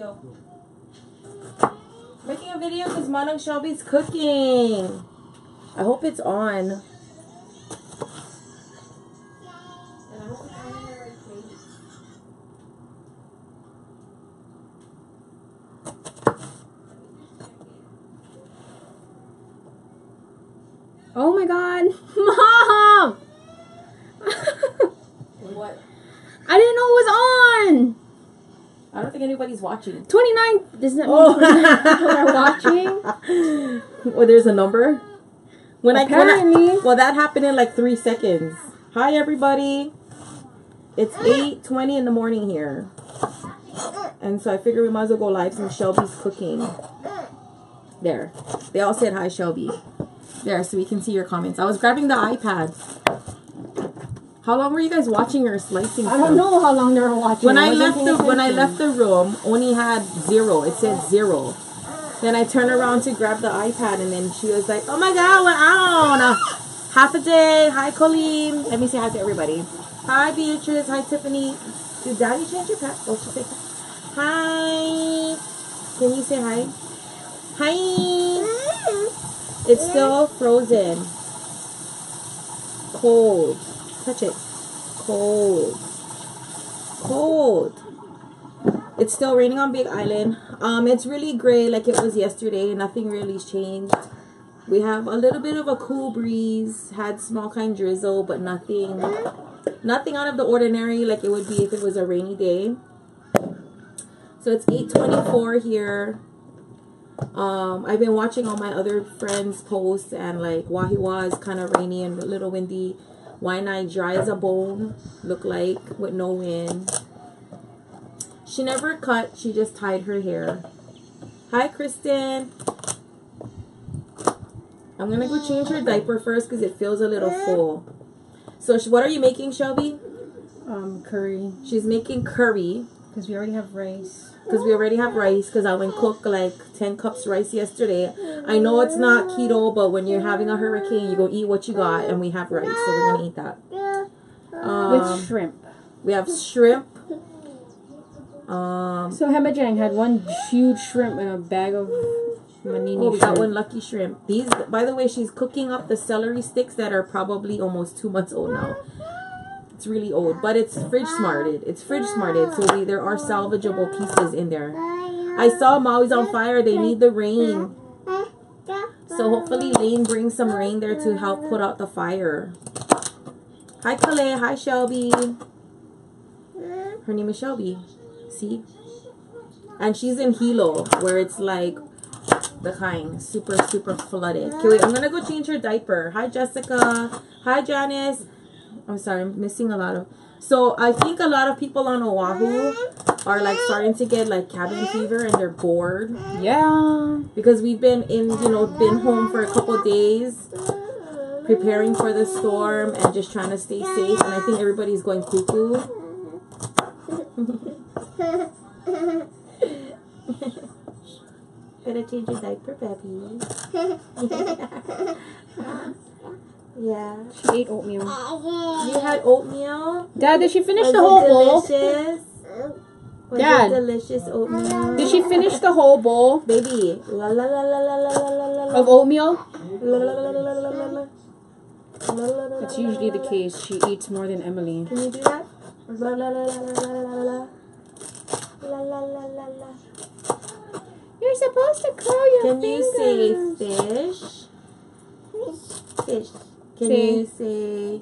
video. Making a video because Manang Shelby's cooking. I hope it's on. Oh my god. Mom! What? I didn't know it was on! I don't think anybody's watching. 29. Does that mean 29 people are watching? Well, there's a number? Apparently. Well, that happened in like 3 seconds. Hi, everybody. It's 8:20 in the morning here. And so I figured we might as well go live since Shelby's cooking. There. They all said hi, Shelby. There, so we can see your comments. I was grabbing the iPad. How long were you guys watching or slicing? I don't know how long they were watching. When I left the room, only had 0. It said 0. Then I turned around to grab the iPad, and then she was like, "Oh my God, we're on half a day." Hi, Colleen. Let me say hi to everybody. Hi, Beatrice. Hi, Tiffany. Did Daddy change your pet? Oh, she said hi. Can you say hi? Hi. It's still frozen. Cold. Touch it. Cold. Cold. It's still raining on Big Island. It's really gray like it was yesterday. Nothing really changed. We have a little bit of a cool breeze. Had small kind drizzle, but nothing out of the ordinary like it would be if it was a rainy day. So it's 8:24 here. I've been watching all my other friends posts, and like Wahiwa is kind of rainy and a little windy. Waianae dry as a bone, look like, with no wind. She never cut, she just tied her hair. Hi, Kristen. I'm gonna go change her diaper first because it feels a little full. So what are you making, Shelby? Curry. She's making curry. Because we already have rice. Because I went cook like 10 cups rice yesterday. I know it's not keto, but when you're having a hurricane, you go eat what you got, and we have rice, so we're gonna eat that. With shrimp. We have shrimp. So Hemajang had one huge shrimp in a bag of manini we shrimp. got one lucky shrimp. These, by the way, she's cooking up the celery sticks that are probably almost 2 months old now. It's really old, but it's fridge smarted. So there are salvageable pieces in there. I saw Maui's on fire. They need the rain. So hopefully Lane brings some rain there to help put out the fire. Hi, Calais. Hi, Shelby. Her name is Shelby. See? And she's in Hilo, where it's like the kind super flooded. Okay, wait, I'm gonna go change her diaper. Hi, Jessica. Hi, Janice. I'm sorry, I'm missing a lot of... So I think a lot of people on Oahu are like starting to get like cabin fever and they're bored. Yeah. Because we've been been home for a couple days preparing for the storm and just trying to stay safe. And I think everybody's going cuckoo. Gotta change your diaper, baby. Yeah. She ate oatmeal. You had oatmeal? Dad, did she finish the whole bowl? Delicious? Dad. Delicious oatmeal? Did she finish the whole bowl? Baby. La la la la la la la la la. Of oatmeal? La la la la la la la la. That's usually the case. She eats more than Emily. Can you do that? La la la la la la la la. La la la la la. You're supposed to curl your Can fingers. you say fish? Fish. Can Say. you say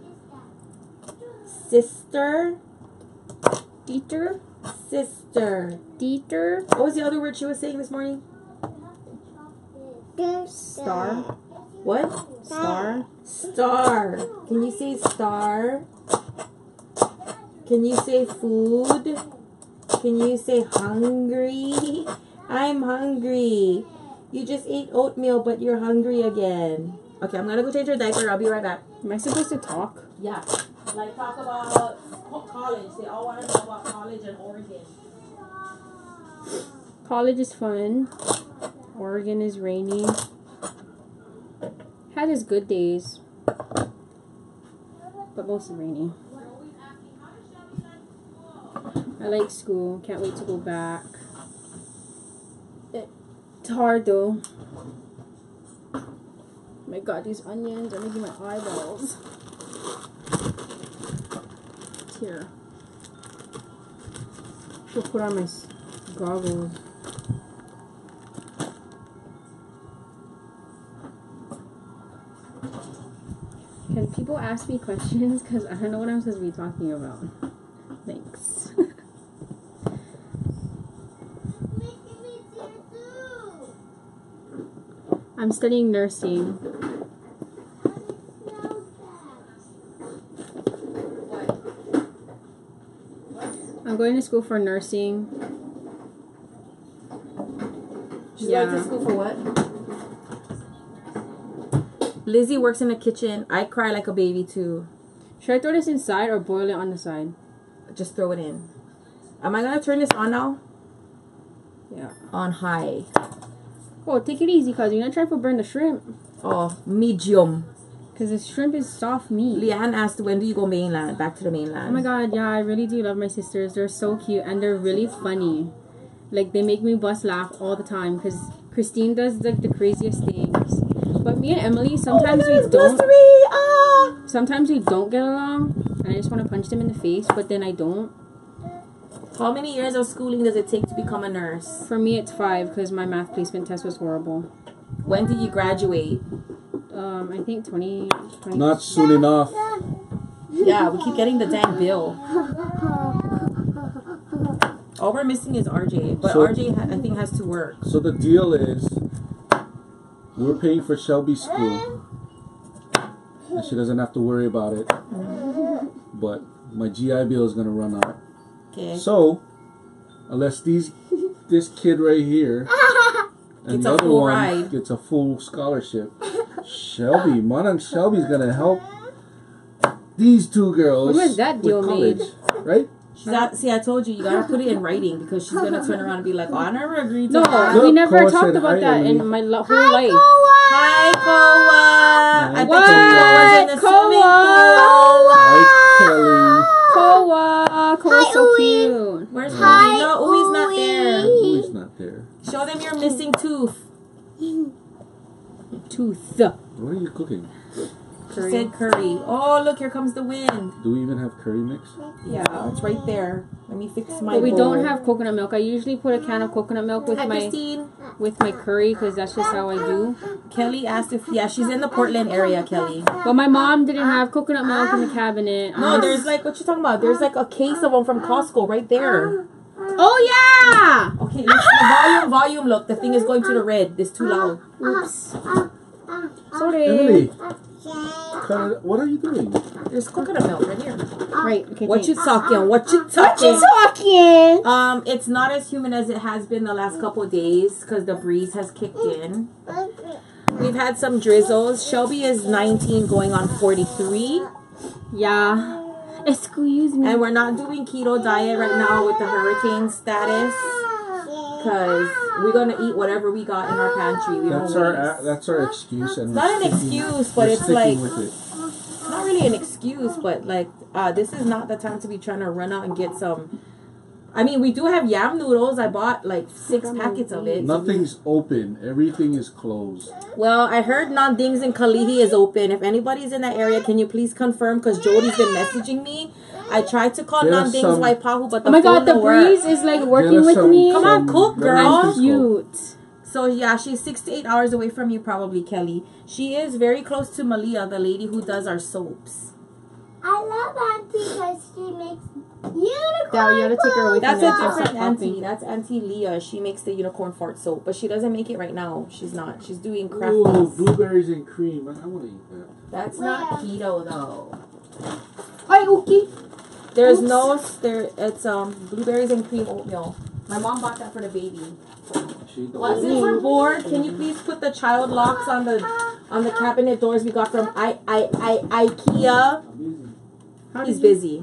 sister? Dieter? Sister. Dieter? What was the other word she was saying this morning? Star? What? Star? Star. Can you say star? Can you say food? Can you say hungry? I'm hungry. You just ate oatmeal, but you're hungry again. Okay, I'm gonna go change her diaper. I'll be right back. Am I supposed to talk? Yeah. Like, talk about college. They all want to know about college and Oregon. College is fun. Oregon is rainy. Had its good days. But mostly rainy. I like school. Can't wait to go back. hard though. Oh my god, these onions are making my eyeballs tear. Should put on my goggles. Can people ask me questions? Because I don't know what I'm supposed to be talking about. Thanks. I'm studying nursing. I'm going to school for nursing. She's going to school for what? Lizzie works in the kitchen. I cry like a baby too. Should I throw this inside or boil it on the side? Just throw it in. Am I gonna turn this on now? Yeah. On high. Oh, take it easy, cause you're not trying to burn the shrimp. Oh, medium. Cause the shrimp is soft meat. Leanne asked, when do you go mainland? Back to the mainland. Oh my god, yeah, I really do love my sisters. They're so cute and they're really funny. Like, they make me bust laugh all the time. Cause Christine does like the craziest things. But me and Emily, sometimes we don't. Sometimes we don't get along, and I just want to punch them in the face, but then I don't. How many years of schooling does it take to become a nurse? For me, it's 5 because my math placement test was horrible. When did you graduate? I think 20. Not soon enough. Yeah, we keep getting the dang bill. All we're missing is RJ, but So, RJ I think has to work. So the deal is, we're paying for Shelby's school, and she doesn't have to worry about it. But my GI Bill is gonna run out. Okay. So, unless this kid right here and It's the a other full one ride. gets a full scholarship, Shelby, Monang Shelby's gonna help these two girls When was that deal with college, made? right? See, I told you, you gotta put it in writing because she's gonna turn around and be like, oh, I never agreed to No, that. we Look, never Koa talked said about hi, that Emily. in my whole life. Hi, Koa! I What? thought Koa was in the swimming pool. Hi, Kelly. Koa's so cute. Where's Uwe? No, Uwe's not there. Who's not there? Show them your missing tooth. Tooth. What are you cooking? She said curry. Oh, look, here comes the wind. Do we even have curry mix? Yeah, it's right there. Let me fix my But we bowl. don't have coconut milk. I usually put a can of coconut milk with Hi, my Christine. curry because that's just how I do. Kelly asked if, yeah, she's in the Portland area, Kelly. But my mom didn't have coconut milk in the cabinet. No, there's like, what you talking about? There's like a case of them from Costco right there. Oh yeah! Okay, listen, volume, look. The thing is going to the red. It's too loud. Oops. Sorry. Emily, what are you doing? There's coconut milk right here. Right. Okay. What you talking? What you talking? It's not as humid as it has been the last couple of days because the breeze has kicked in. We've had some drizzles. Shelby is 19 going on 43. Yeah. Excuse me. And we're not doing keto diet right now with the hurricane status because we're going to eat whatever we got in our pantry. We That's don't our waste. that's our excuse, and It's not an excuse, but it's like, with it. it's not really an excuse, but like, this is not the time to be trying to run out and get some. I mean, we do have yam noodles. I bought like 6 packets of it. Nothing's open. Everything is closed. Well, I heard Nandings in Kalihi is open. If anybody's in that area, can you please confirm? Because Jody's been messaging me. I tried to call Get us Nandings some- Waipahu, but the Oh my god, phone the don't work. breeze is like Get working us with some- me. Come on, cook, girl. lemon Cute. So yeah, she's 6 to 8 hours away from you, probably, Kelly. She is very close to Malia, the lady who does our soaps. I love Auntie because she makes unicorn. Dad, you gotta take her away from That's me. a Stop different popping. auntie. That's Auntie Leah. She makes the unicorn fart soap, but she doesn't make it right now. She's not. She's doing Ooh, crafties. blueberries and cream. I want to eat that. That's not keto though. Hi, Uki. There's it's blueberries and cream oatmeal. My mom bought that for the baby. Since we're bored, can you please put the child locks on the cabinet doors we got from IKEA? He's busy.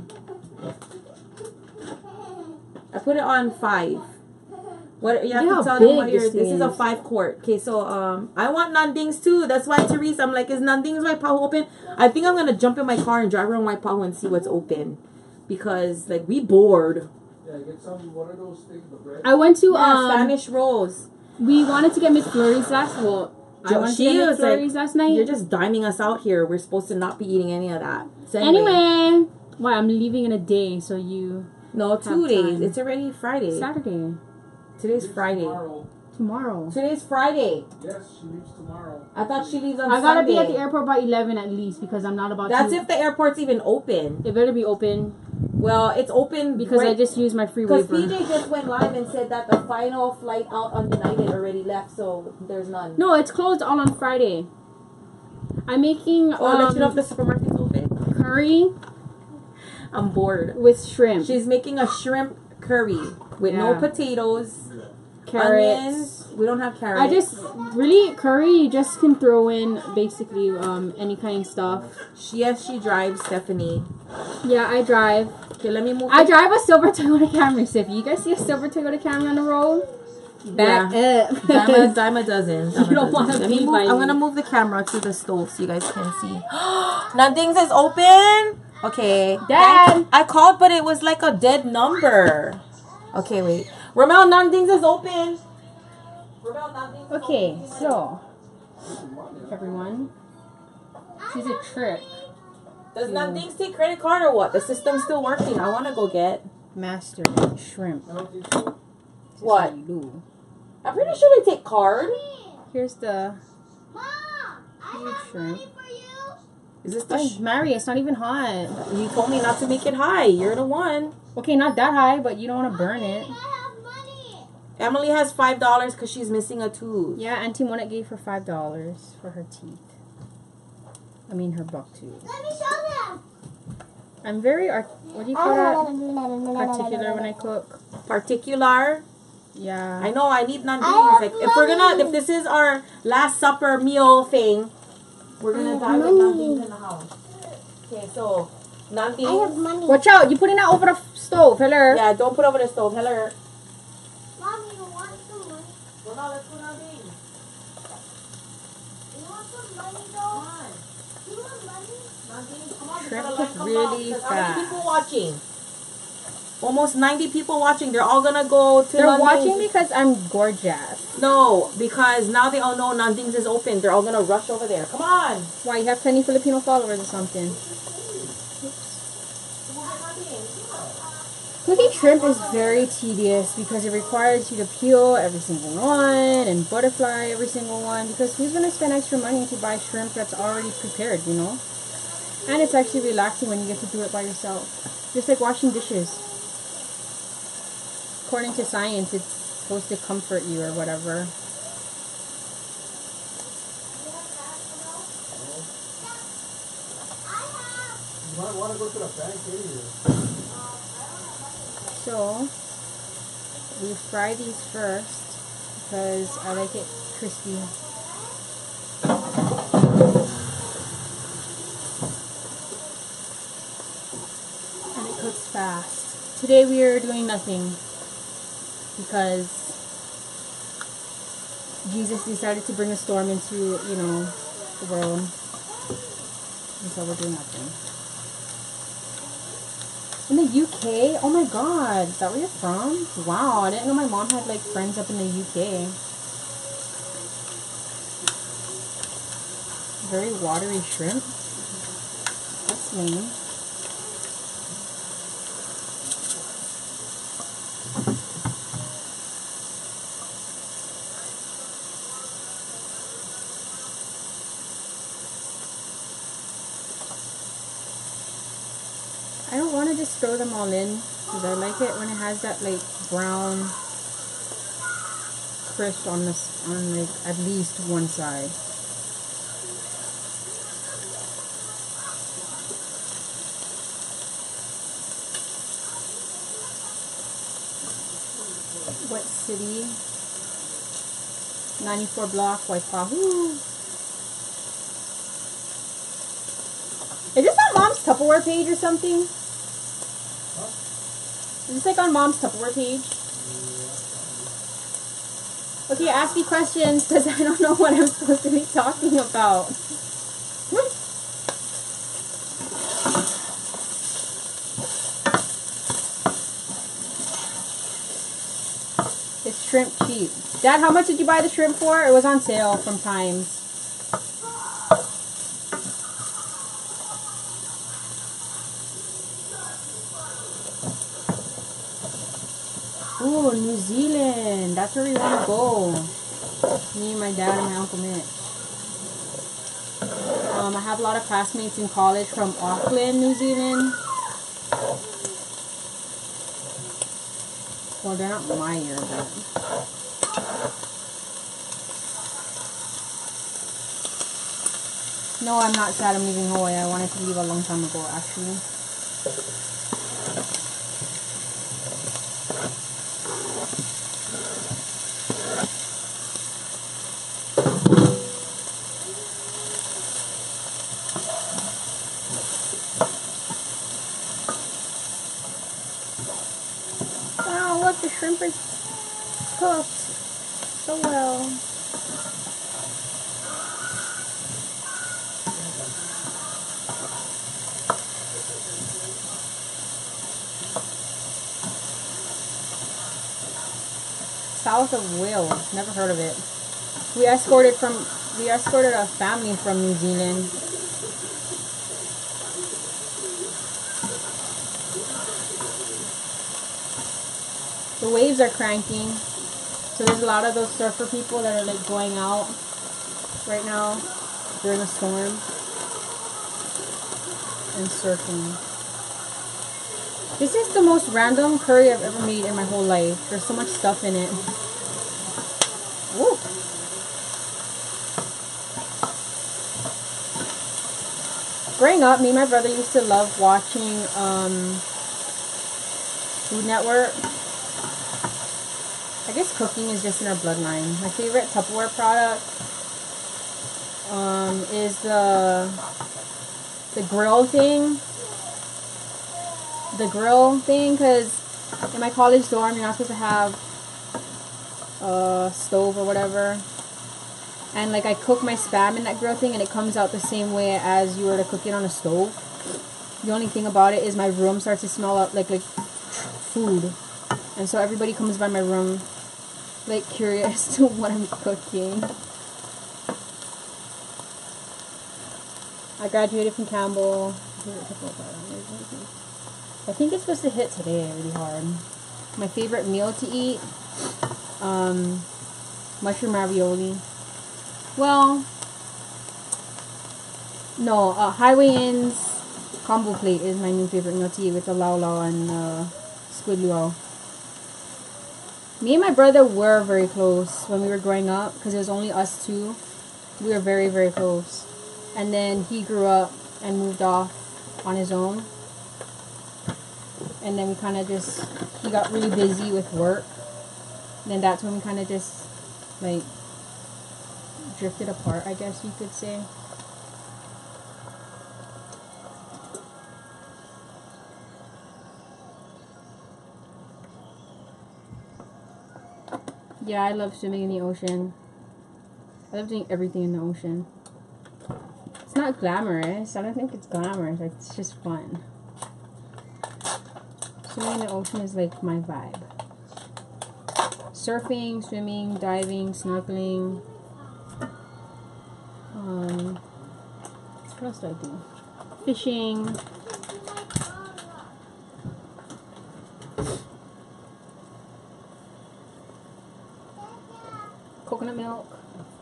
I put it on 5. What you have Look to how tell them what big your this this is a is. 5 quart. Okay, so I want Nandings too. That's why Teresa, I'm like, is Nandings Waipahu open? I think I'm gonna jump in my car and drive around Waipahu and see what's open. Because like we bored. Yeah, get some. What are those things? The bread. I went to Yeah, Spanish rolls. We wanted to get McFlurries last. Well, I wanted to get McFlurries last night. You're just diming us out here. We're supposed to not be eating any of that. So anyway, why I'm leaving in a day, so you. No, 2 days. It's already Friday. Saturday. Today's Friday. Tomorrow. Today's Friday. Yes, she leaves tomorrow. I thought she leaves on I gotta Sunday. be at the airport by 11 at least because I'm not about That's to. if the airport's even open. It better be open. Well, it's open because I just used my free waiver. Because PJ just went live and said that the final flight out on United already left, so there's none. No, it's closed all on Friday. I'm making let you know if the supermarket's open. Curry. I'm bored. With shrimp. She's making a shrimp curry with no potatoes. Carrots. Onions. We don't have carrots. I just really curry. You just can throw in basically any kind of stuff. Yes, she drives, Stephanie. Yeah, I drive. Okay, let me move. I drive a silver Toyota Camry. So if you guys see a silver Toyota Camry on the road, back up. Dime a dozen. You don't want to be by I'm gonna move the camera to the stove so you guys can see. Nothing's is open. Okay, Dad. I called, but it was like a dead number. Okay, wait. Romel, Nandings is open. Okay, so everyone, she's a trick. Does Nandings take credit card or what? The system's still working. I want to go get master shrimp. What? I'm pretty sure they take card. Here's the huge shrimp. Is this the Mary? It's not even hot. You told me not to make it high. You're the one. Okay, not that high, but you don't want to burn it. Emily has $5 because she's missing a tooth. Yeah, Auntie Monette gave her $5 for her teeth. I mean, her buck tooth. Let me show them. I'm very, what do you call that? Particular when I cook. Particular? Yeah. I know, I need Nandings. Like, if this is our last supper meal thing, we're gonna die with Nandings in the house. Okay, so, Nandings. I have money. Watch out, you're putting that over the stove, hello? Yeah, don't put over the stove, hello. Mom, you want some money? Well, now let's put Nandings. You want some money though? You want money? Nandings, come on. Shrimp is really How many fast. people watching? Almost 90 people watching. They're all gonna go to They're Nandings. watching because I'm gorgeous. No, because now they all know Nandings is open. They're all gonna rush over there. Come on. Why, you have plenty Filipino followers or something. Cooking shrimp is very tedious because it requires you to peel every single one and butterfly every single one, because who's going to spend extra money to buy shrimp that's already prepared, you know? And it's actually relaxing when you get to do it by yourself. Just like washing dishes. According to science, it's supposed to comfort you or whatever. You might want to go to the bank area. So, we fry these first because I like it crispy. And it cooks fast. Today we are doing nothing because Jesus decided to bring a storm into, you know, the world. And so we're doing nothing. In the UK? Oh my god. Is that where you're from? Wow, I didn't know my mom had like friends up in the UK. Very watery shrimp. That's lame. I don't want to just throw them all in because I like it when it has that like brown crisp on this, on like at least one side. What city? 94 block, White Wahoo. Is this on Mom's Tupperware page or something? Is this like on Mom's Tupperware page? Okay, ask me questions because I don't know what I'm supposed to be talking about. It's shrimp cheap. Dad, how much did you buy the shrimp for? It was on sale from Times. Oh, New Zealand. That's where we want to go. Me, my dad, and my Uncle Mitch. I have a lot of classmates in college from Auckland, New Zealand. Well, they're not my year, but... No, I'm not sad I'm leaving Hawaii. I wanted to leave a long time ago, actually. Oh, look, the shrimp is cooked so well. South of Wales, never heard of it. We escorted a family from New Zealand. The waves are cranking, so there's a lot of those surfer people that are like going out right now during the storm and surfing. This is the most random curry I've ever made in my whole life. There's so much stuff in it. Woo. Growing up, me and my brother used to love watching Food Network. I guess cooking is just in our bloodline. My favorite Tupperware product is the grill thing. The grill thing, because in my college dorm, you're not supposed to have a stove or whatever. And like I cook my spam in that grill thing, and it comes out the same way as you were to cook it on a stove. The only thing about it is my room starts to smell up like food, and so everybody comes by my room like curious to what I'm cooking. I graduated from Campbell. I think it's supposed to hit today really hard. My favorite meal to eat, mushroom ravioli. Well, no, Highway Inn's combo plate is my new favorite meal to eat with the lau lau and squid luau. Me and my brother were very close when we were growing up because it was only us two. We were very, very close. And then he grew up and moved off on his own. And then we kind of just, he got really busy with work. And then that's when we kind of just, like, drifted apart, I guess you could say. Yeah, I love swimming in the ocean. I love doing everything in the ocean. It's not glamorous. I don't think it's glamorous. It's just fun. Swimming in the ocean is like my vibe. Surfing, swimming, diving, snorkeling. What else do I do? Fishing. Coconut milk.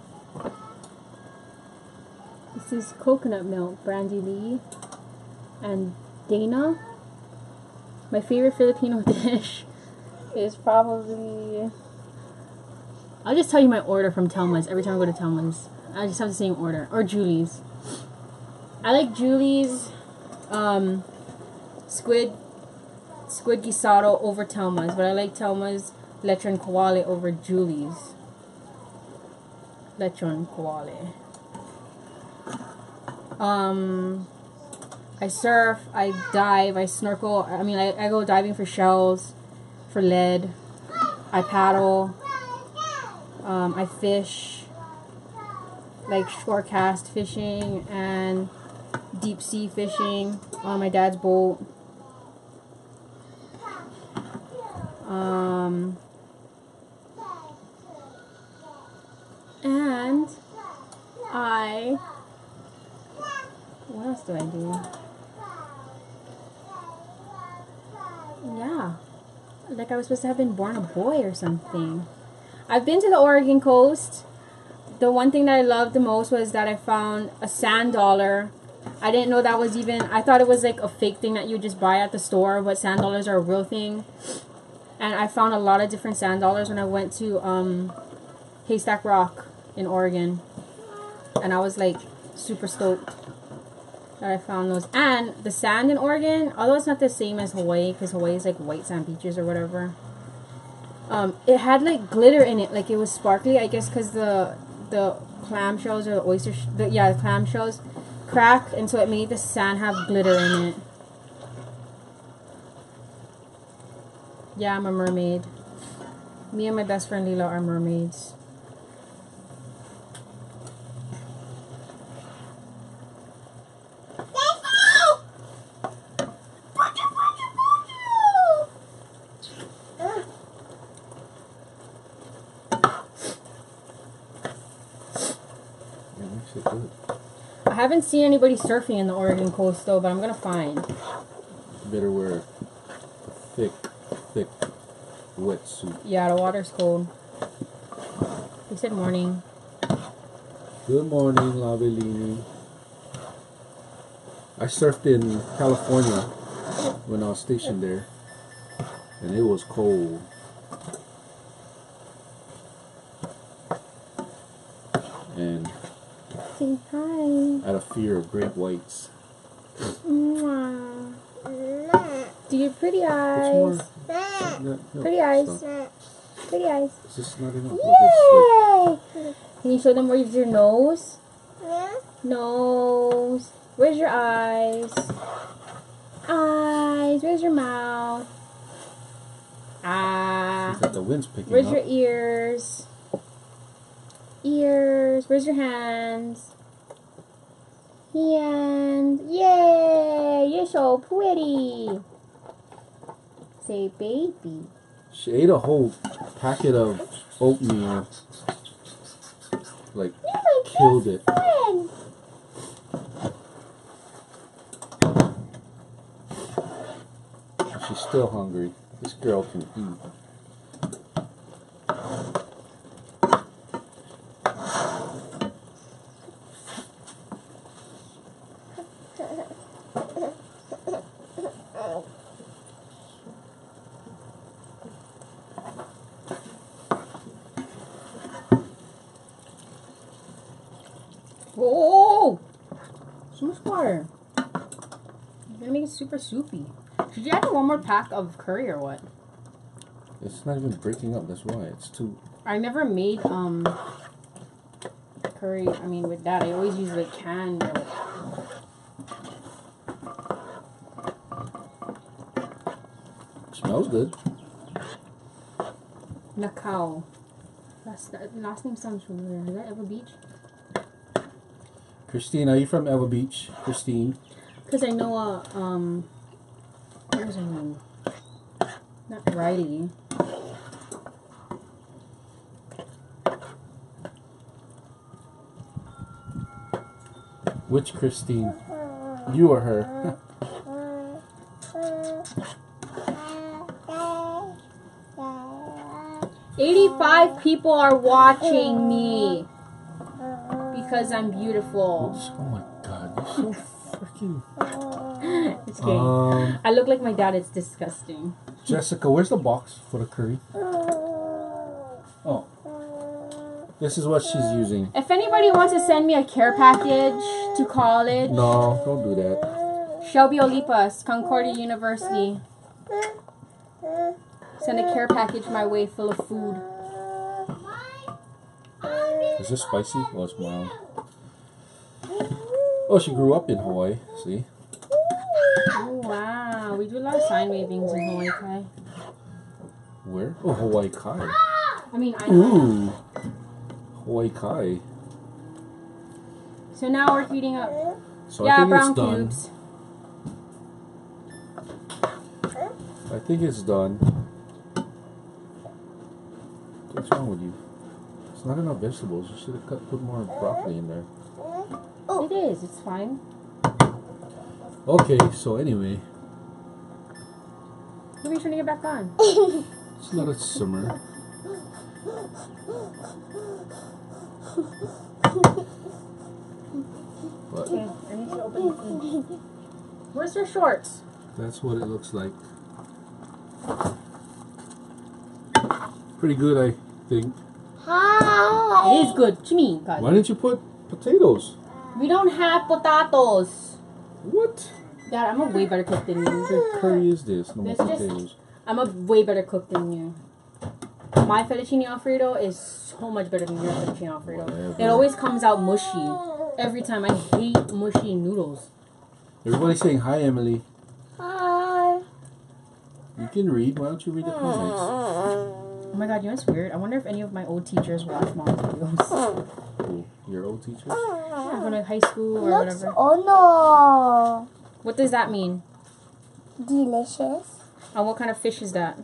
This is coconut milk, Brandy Lee and Dana. My favorite Filipino dish is probably... I'll just tell you my order from Telma's every time I go to Telma's. I just have the same order. Or Julie's. I like Julie's squid guisado over Telma's, but I like Telma's lechon kawali over Julie's lechon kawali. I surf, I dive, I snorkel. I mean, I go diving for shells, for lead. I paddle. I fish, like shore cast fishing and deep sea fishing on my dad's boat. like I was supposed to have been born a boy or something. I've been to the Oregon coast. The one thing that I loved the most was that I found a sand dollar. I didn't know that was even, I thought it was like a fake thing that you just buy at the store, but sand dollars are a real thing. And I found a lot of different sand dollars when I went to Haystack Rock in Oregon. And I was like super stoked that I found those. And the sand in Oregon, although it's not the same as Hawaii, because Hawaii is like white sand beaches or whatever, it had like glitter in it, like it was sparkly, I guess because the clam shells or the oyster the clam shells crack, and so it made the sand have glitter in it. Yeah, I'm a mermaid. Me and my best friend Lila are mermaids. I haven't seen anybody surfing in the Oregon coast though, but I'm gonna find. You better wear a thick wetsuit. Yeah, the water's cold. We said morning. Good morning, Lavellini. I surfed in California when I was stationed there, and it was cold. And Say hi. I had a fear of great whites. Mwah. Do your pretty eyes. More? No, Pretty eyes. stop. Pretty eyes. Is this not enough? Look, it's Yay! Can you show them where's your nose? Yeah. Nose. Where's your eyes? Eyes. Where's your mouth? like, that the wind's picking Where's up. your ears? Ears. Where's your hands? Hands. Yay! You're so pretty. Say baby. She ate a whole packet of oatmeal. Like, killed it. Friend. She's still hungry. This girl can eat. Oh! So much water. I'm gonna make it super soupy. Did you add one more pack of curry or what? It's not even breaking up, that's why. It's too... I never made curry, I mean with that. I always use like canned or like, smells good. Nakao. Last name sounds familiar. Is that Eva Beach? Christine, are you from Eva Beach? Christine? Because I know what was her name? Not Riley. Which Christine? You or her? 85 people are watching me because I'm beautiful. Oh my god, you're so freaking... It's kidding. I look like my dad. It's disgusting. Jessica, where's the box for the curry? Oh. This is what she's using. If anybody wants to send me a care package to college, No, don't do that. Shelby Olipas, Concordia University. Send a care package my way full of food. Is this spicy? Oh, it's mild. Oh, she grew up in Hawaii. See? Oh, wow. We do a lot of sign wavings in Hawaii Kai. Where? Oh, Hawaii Kai. I mean, I Ooh. Hawaii Kai. So now we're heating up. So Yeah, I think brown it's done. cubes. I think it's done. What's wrong with you? It's not enough vegetables. You should have put more broccoli in there. It is. It's fine. Okay, so anyway. How are you turning it back on? Just let it simmer. But Okay, I need to open the fridge. Where's your shorts? that's what it looks like. Pretty good, I think. Hi. It is good to me, guys. Why didn't you put potatoes? We don't have potatoes. What? Dad, I'm a way better cook than What you. kind of curry is this? No more This just- potatoes. I'm a way better cook than you. My fettuccine alfredo is so much better than your fettuccine alfredo. Whatever. It always comes out mushy. Every time. I hate mushy noodles. Everybody's saying hi, Emily. Hi. You can read. Why don't you read the comments? Oh my god, you know what's weird? I wonder if any of my old teachers watch mom's videos. Cool. Your old teacher? Yeah, from like high school or Looks, whatever. oh What does that mean? no. Delicious. And what kind of fish is that?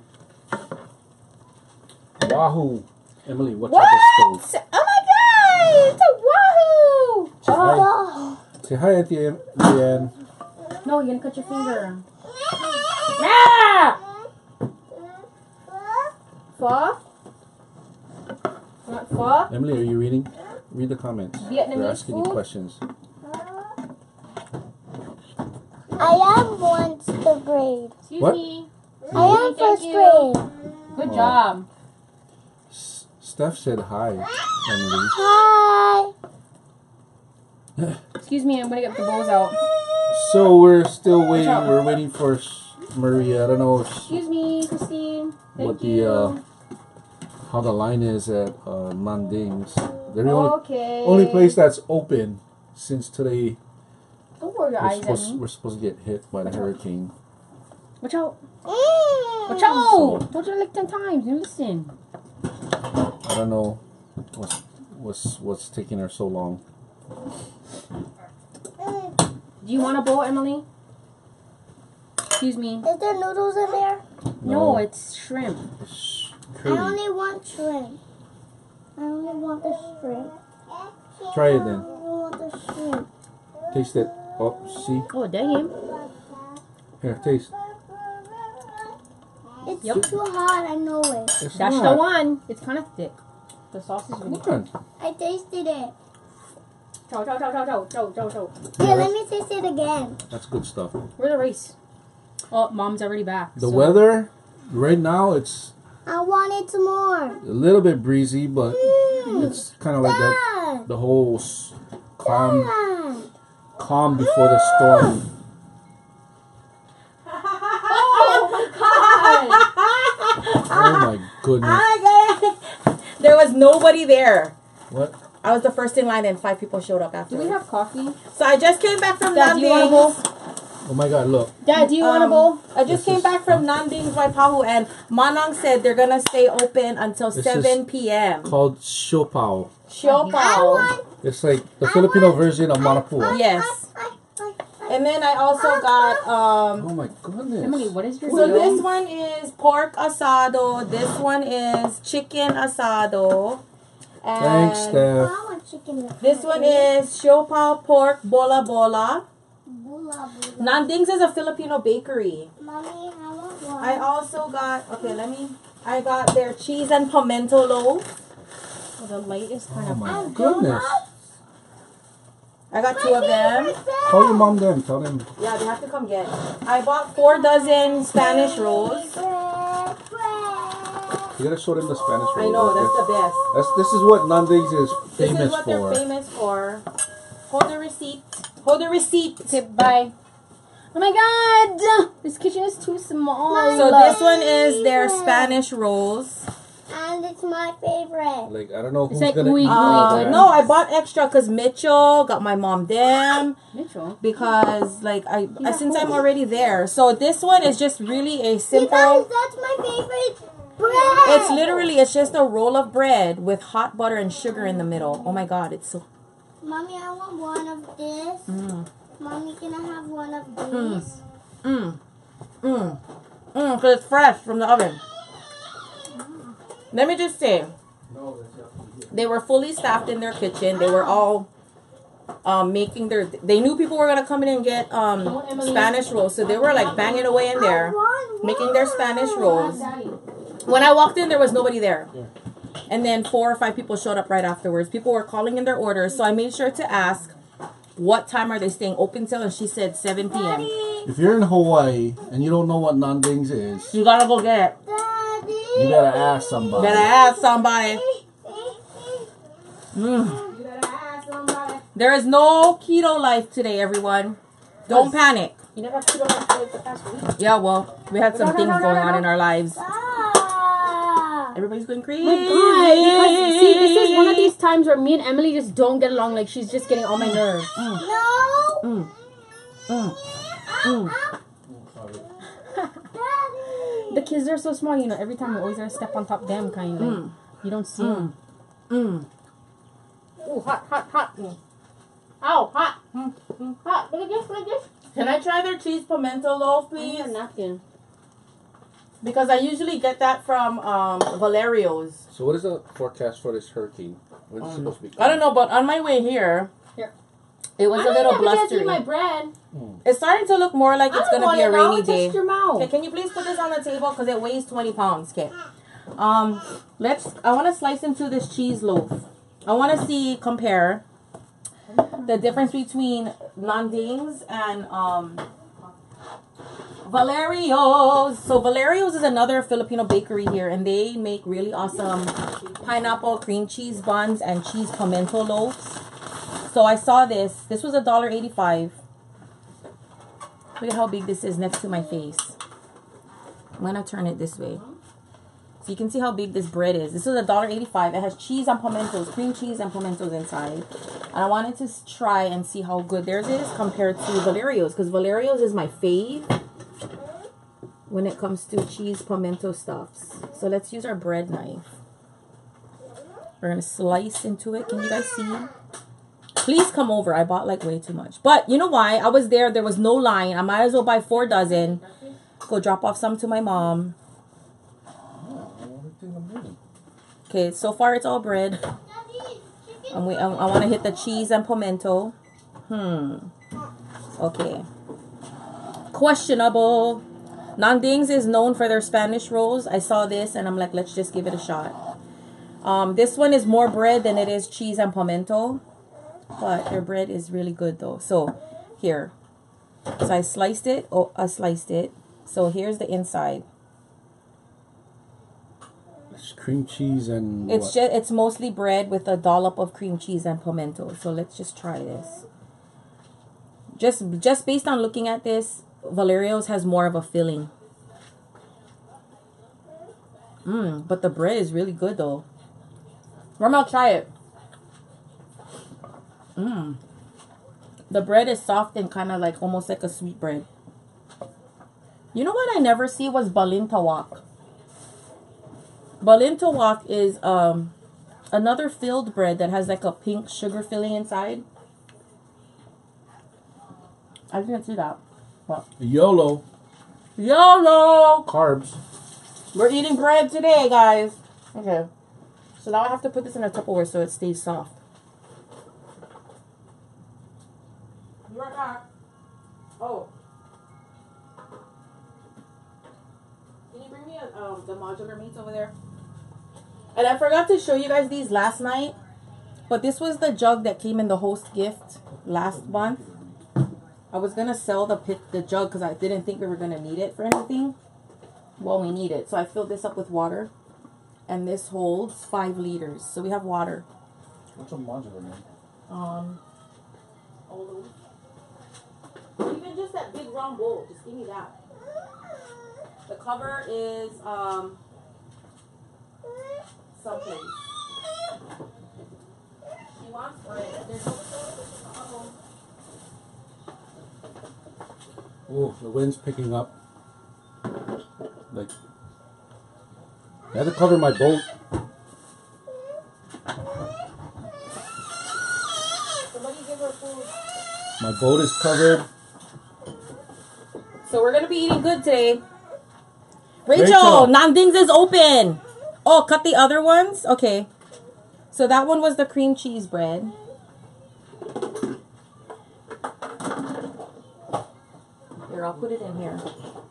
Wahoo! Emily, watch What? out the stove. Oh my god! It's a wahoo! Say hi. Oh. Say hi, Auntie Leanne. No, you're gonna cut your finger. Ah! Pho? You want pho? Emily, are you reading? Read the comments. Vietnamese They're asking you food? questions. I am once the grade. Excuse What? me. I am Thank first you. grade. Good Oh. job. Steph said hi, Emily. Hi. Excuse me, I'm gonna get the bowls out. So we're still waiting. out. We're waiting for Maria. I don't know Excuse me, Christine. Thank what you. the how the line is at Manding's. They're the Okay. only place that's open since today. Don't roll your eyes at me. We're supposed to get hit by the hurricane. Watch out. Mm. Watch out. So- Told you like 10 times. You listen. I don't know what's taking her so long. Do you want a bowl, Emily? Excuse me. Is there noodles in there? No, it's shrimp. It's I curry. only want shrimp. I only want the shrimp. Try it I then. only want the shrimp. Taste it. Oh, see? Oh, damn. Here, taste. It's Yep. too hot, I know it. It's That's not. the one. It's kind of thick. The sauce is really Come thick. on. I tasted it. Chow, chow, chow, chow, chow, chow, chow, chow. Here, let me taste it again. That's good stuff. Where's the rice? Oh, mom's already back. The so- weather right now, it's I wanted some more. a little bit breezy, but it's kind of like that. Dad. The whole calm before the Oh storm. Oh my goodness! There was nobody there. What? I was the first in line and 5 people showed up Do after. we have coffee? So I just came back from Dad, do you want a bowl? Nanding's. Oh my God! Look. Dad, do you want a bowl? I just This came is- back from Nanding's Waipahu and Manong said they're gonna stay open until This 7 is p.m. Called Siopao. I Siopao. want. It's like the Filipino version of Manapua. Yes. And then I also got Oh my goodness! Emily, what is your so deal? this one is pork asado. This one is chicken asado. And Thanks, I Steph. want chicken. this one is siopao pork bola bola. Bula, bula. Nanding's is a Filipino bakery. Mommy, I want one. I also got I got their cheese and pimento loaf. Oh, the light is kind Oh of... my goodness! I got 2 of them. Call your mom then. Tell them. Yeah, they have to come get. I bought 4 dozen Spanish rolls. Bread, bread. You gotta show them the Spanish I rolls. know, that's the best. This is what Nanding's is This famous is what for. they're famous for. Hold the receipt. Hold the receipt. Okay, bye. Oh my god! This kitchen is too small. So this one is their Spanish rolls. And it's my favorite. Like I don't know who's like gonna ooey eat gooey. that. No, I bought extra because Mitchell got my mom them Mitchell. because like Yeah, since cool. I'm already there. So this one is just really a You guys, simple. that's my favorite bread. It's just a roll of bread with hot butter and sugar in the middle. Oh my god, it's so. Mommy, I want one of this. Mommy, can I have one of these? Because it's fresh from the oven. Let me just say, they were fully staffed in their kitchen. They were all making they knew people were gonna come in and get Spanish rolls, so they were like banging away in there, making their Spanish rolls. When I walked in, there was nobody there. And then 4 or 5 people showed up right afterwards. People were calling in their orders, so I made sure to ask, what time are they staying open till? And she said 7 p.m. If you're in Hawaii and you don't know what nandings is, You gotta go get it. you gotta ask somebody. Better ask somebody. There is no keto life today, everyone. Don't panic. You never keto life for the past week. Yeah, well, we had some things going on in our lives. Everybody's going crazy. My God, because see, this is one of these times where me and Emily just don't get along. Like she's just getting on my nerves. The kids are so small, you know. Every time you always gotta step on top of them, kind of. Like, you don't see them. Ooh, hot, hot, hot. Ow, hot. Hot. Look at this, look at this. Can I try their cheese pimento loaf, please? Please. Napkin. Because I usually get that from Valerio's. So what is the forecast for this hurricane? When's it supposed to be? I don't know, but on my way here, it was a little blustery. My bread. It's starting to look more like it's going to be a rainy day. Your mouth. Okay, can you please put this on the table because it weighs 20 pounds. Okay. I want to slice into this cheese loaf. I want to compare the difference between Nandings and Valerio's. So Valerio's is another Filipino bakery here, and they make really awesome pineapple cream cheese buns and cheese pimento loaves. So I saw this. This was $1.85. Look at how big this is next to my face. I'm gonna turn it this way. So you can see how big this bread is. This is $1.85. It has cheese and pimentos, cream cheese and pimentos inside. And I wanted to try and see how good theirs is compared to Valerio's, because Valerio's is my fave when it comes to cheese pimento stuffs. So let's use our bread knife. We're gonna slice into it. Can you guys see? Please come over. I bought like way too much. But you know why? I was there. There was no line. I might as well buy 4 dozen. Go drop off some to my mom. Okay, so far it's all bread. I want to hit the cheese and pimento. Okay. Questionable. Nandings is known for their Spanish rolls. I saw this and I'm like, let's just give it a shot. This one is more bread than it is cheese and pimento. But their bread is really good though. So, here. So I sliced it. Oh, I sliced it. So here's the inside. It's cream cheese and It's mostly bread with a dollop of cream cheese and pimento. So let's just try this. Just based on looking at this, Valerio's has more of a filling. But the bread is really good though. Mama, try it. The bread is soft and kind of like almost like a sweet bread. You know what I never see was balintawak. Balintawak is another filled bread that has like a pink sugar filling inside. I didn't see that. What? YOLO. YOLO! Carbs. We're eating bread today, guys. Okay. So now I have to put this in a Tupperware so it stays soft. You're back. Oh. Can you bring me the modular meats over there? And I forgot to show you guys these last night. But this was the jug that came in the host gift last month. I was going to sell the jug because I didn't think we were going to need it for anything. Well, we need it. So I filled this up with water. And this holds 5 liters. So we have water. What's a modular name? All those. Even just that big round bowl. Just give me that. The cover is someplace. She wants bread. There's no Oh, the wind's picking up. Like, I had to cover my boat. Somebody give her food. My boat is covered. So we're gonna be eating good today. Rachel, Nandings is open. Oh, cut the other ones? Okay. So that one was the cream cheese bread. Here, I'll put it in here.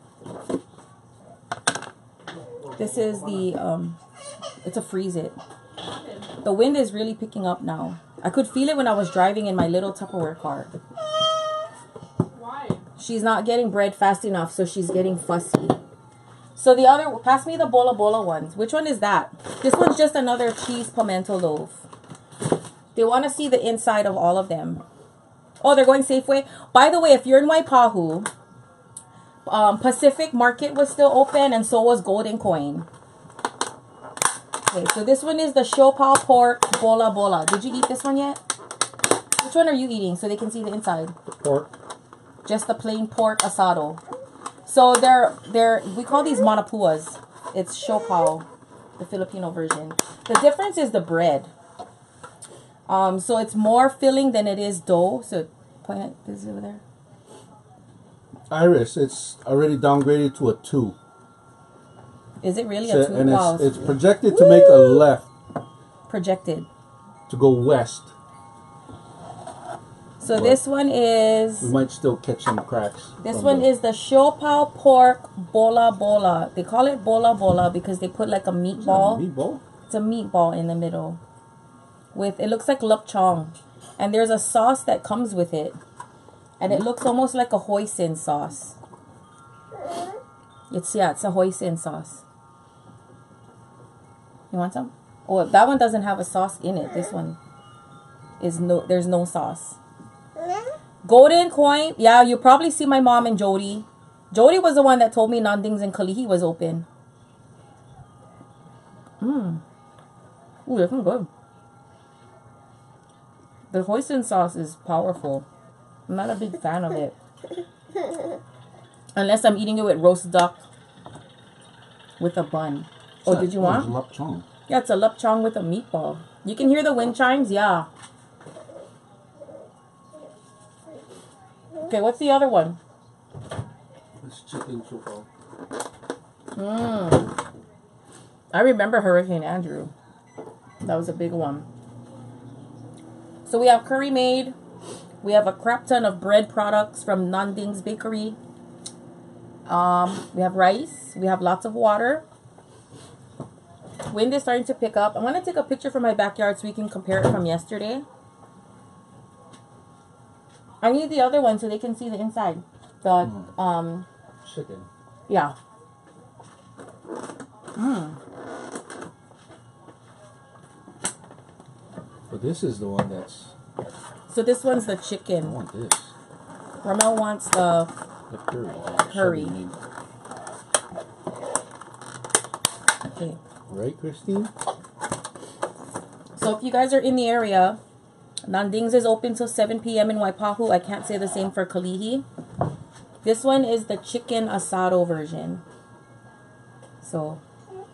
This is the, it's a freeze it. The wind is really picking up now. I could feel it when I was driving in my little Tupperware car. Why? She's not getting bread fast enough, so she's getting fussy. So the other, pass me the bola bola ones. Which one is that? This one's just another cheese pimento loaf. They want to see the inside of all of them. Oh, they're going Safeway. By the way, if you're in Waipahu, Pacific Market was still open, and so was Golden Coin. Okay, so this one is the Shopao pork bola bola. Did you eat this one yet? Which one are you eating so they can see the inside? The pork. Just the plain pork asado. So we call these manapuas. It's Shopao, the Filipino version. The difference is the bread. So it's more filling than it is dough. So point at this over there. Iris, it's already downgraded to a 2. Is it really So, a 2? and Wow. it's projected to make a left Projected. to go west. So But this one is... we might still catch some cracks. This one is the Shopao pork bola bola. They call it bola bola because they put like a meatball. Meatball? It's a meatball in the middle. It looks like lupchong. And there's a sauce that comes with it. And it looks almost like a hoisin sauce. It's a hoisin sauce. You want some? Oh, that one doesn't have a sauce in it. This one there's no sauce. Golden Coin. Yeah, you probably see my mom and Jody. Jody was the one that told me Nandings and Kalihi was open. Ooh, that's good. The hoisin sauce is powerful. I'm not a big fan of it. Unless I'm eating it with roast duck with a bun. Oh, did you want? Lupchong. Yeah, it's a lupchong with a meatball. You can hear the wind chimes? Yeah. Okay, what's the other one? It's chicken chupo. I remember Hurricane Andrew. That was a big one. So we have curry made. We have a crap ton of bread products from Nanding's Bakery. We have rice. We have lots of water. Wind is starting to pick up. I'm going to take a picture from my backyard so we can compare it from yesterday. I need the other one so they can see the inside. The, chicken. yeah. But this is the one that's... So this one's the I chicken. want this. Ramel wants the The curry. Curry. Shelby made. okay. Right, Christine? So if you guys are in the area, Nandings is open till 7 p.m. in Waipahu. I can't say the same for Kalihi. This one is the chicken asado version. So,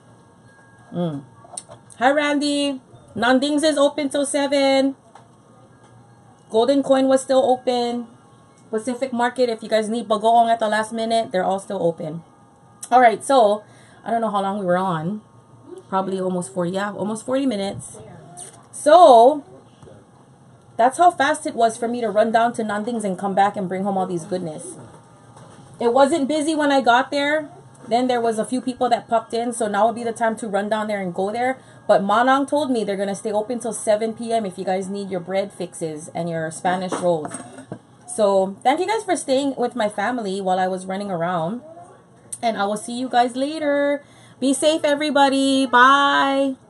Hi, Randy. Nandings is open till 7. Golden Coin was still open. Pacific Market, if you guys need bagoong at the last minute, they're all still open. All right, so I don't know how long we were on. Probably almost 40. Yeah, almost 40 minutes. So that's how fast it was for me to run down to Nandings and come back and bring home all these goodness. It wasn't busy when I got there. Then there was a few people that popped in, so now would be the time to run down there and go there. But Manang told me they're going to stay open till 7 p.m. if you guys need your bread fixes and your Spanish rolls. So thank you guys for staying with my family while I was running around. And I will see you guys later. Be safe, everybody. Bye.